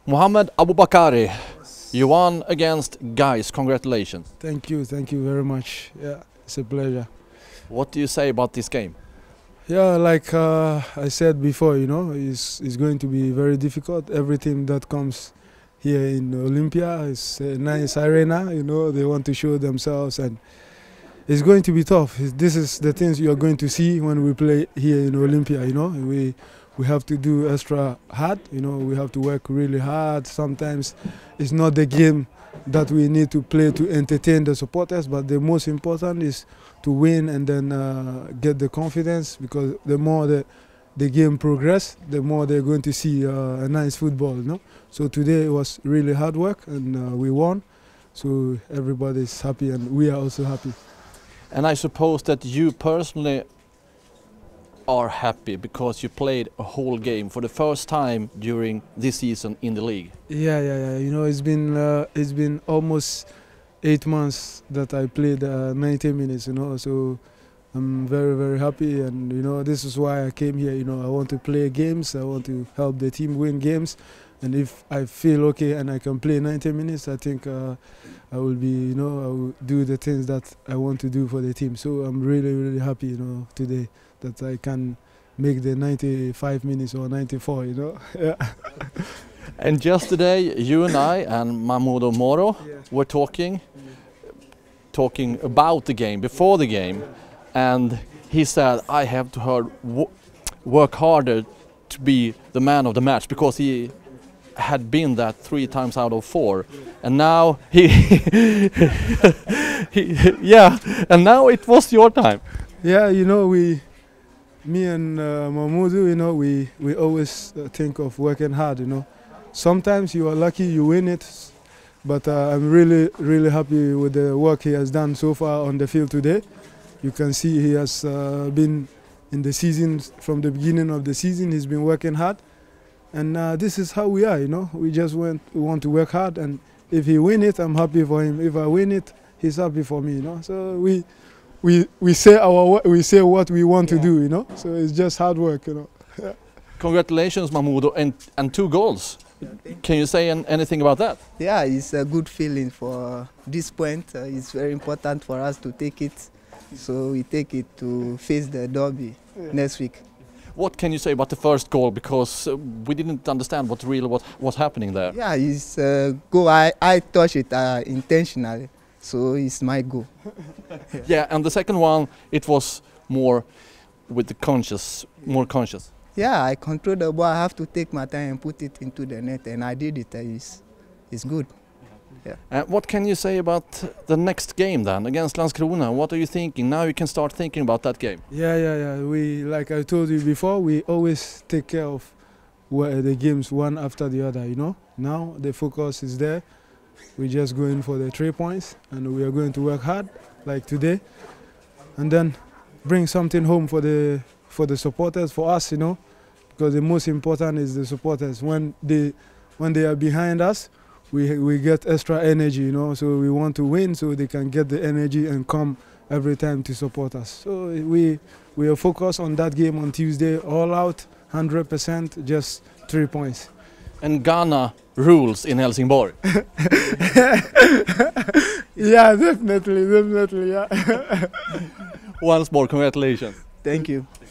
Mohamed Aboubakari, you won against Guys. Congratulations. Thank you very much. Yeah, it's a pleasure. What do you say about this game? Yeah, like I said before, you know, it's going to be very difficult. Every team that comes here in Olympia is a nice arena, you know, they want to show themselves and it's going to be tough. This is the things you are going to see when we play here in Olympia, you know. We have to do extra hard, you know, we have to work really hard. Sometimes it's not the game that we need to play to entertain the supporters, but the most important is to win and then get the confidence, because the more the game progress, the more they're going to see a nice football, you know. So today it was really hard work and we won, so everybody's happy and we are also happy. And I suppose that you personally are happy because you played a whole game for the first time during this season in the league. Yeah. You know, it's been almost 8 months that I played 90 minutes. You know, so I'm very happy, and you know, this is why I came here. You know, I want to play games. I want to help the team win games, and if I feel okay and I can play 90 minutes, I think I will be, you know, I will do the things that I want to do for the team. So I'm really happy, you know, today that I can make the 95 minutes or 94, you know. Yeah. And yesterday you and I and Mahmoud Moro were talking about the game, before the game, and he said I have to work harder to be the man of the match, because he had been that 3 times out of 4, and now yeah, and now it was your time. Yeah, you know, me and Mahmoud, you know, we always think of working hard, you know. Sometimes you are lucky, you win it, but I'm really happy with the work he has done so far on the field today. You can see he has been in the season, from the beginning of the season, he's been working hard. And this is how we are, you know. We just want to work hard, and if he win it, I'm happy for him. If I win it, he's happy for me, you know. So we say what we want to do, you know. So it's just hard work, you know. Yeah. Congratulations, Mahmoud, and 2 goals. Can you say anything about that? Yeah, it's a good feeling for this point. It's very important for us to take it, so we take it to face the derby next week. What can you say about the first goal? Because we didn't understand what was happening there. Yeah, it's a goal. I touched it intentionally, so it's my goal. Yeah, and the second one, it was more with the more conscious. Yeah, I control the ball. I have to take my time and put it into the net, and I did it. It's good. Yeah. What can you say about the next game then, against Landskrona? What are you thinking? Now you can start thinking about that game. Yeah. We, like I told you before, we always take care of the games one after the other, you know. Now the focus is there. We're just going for the 3 points, and we are going to work hard, like today, and then bring something home for the supporters, for us, you know, because the most important is the supporters. When they are behind us, we get extra energy, you know, so we want to win so they can get the energy and come every time to support us. So we are focused on that game on Tuesday, all out, 100%, just 3 points. And Ghana rules in Helsingborg. Yeah, definitely, yeah. Once more, congratulations. Thank you.